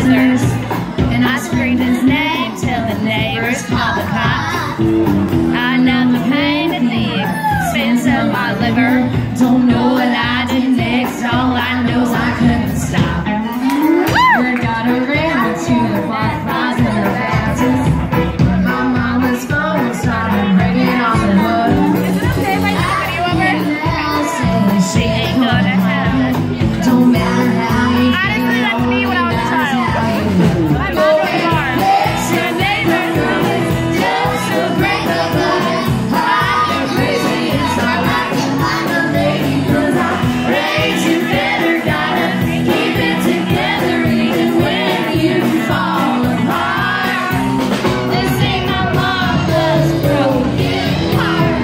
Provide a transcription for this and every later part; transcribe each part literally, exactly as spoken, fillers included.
And I screamed his name till the neighbors called the cops. I know the pain at the expense of my liver. Don't know what I did next, all I know is I couldn't stop. I got her ran to the white flies in the Baptist. My mama's phone started ringing on the hook. Is it okay if I take a video of her? She ain't gonna have it. Don't matter how you feel. Honestly, that's me when I was a child. My mom was far. Your neighbor just to break the bud. I'm crazy, it's all right. I'm a lady, cause I raised you better. Gotta keep it together even when you fall apart. This ain't my mama's broken heart.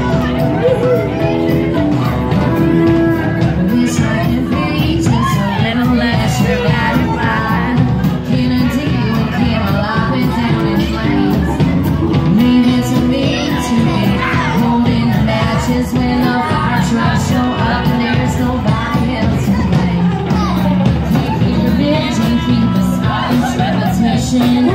Wish I could be just a little less gratified. Can I dig when came alive and down in flames? Leave it to me to be holding the matches when the fire trucks show up and there's nobody else to blame. Can't keep revenge, can't keep the Scottish repetition.